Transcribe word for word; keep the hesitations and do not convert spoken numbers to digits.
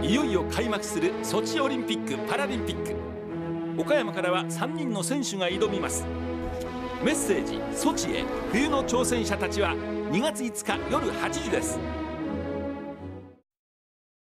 いよいよ開幕するソチオリンピック・パラリンピック。岡山からはさんにんの選手が挑みます。メッセージソチへ冬の挑戦者たちはにがついつか夜はちじです。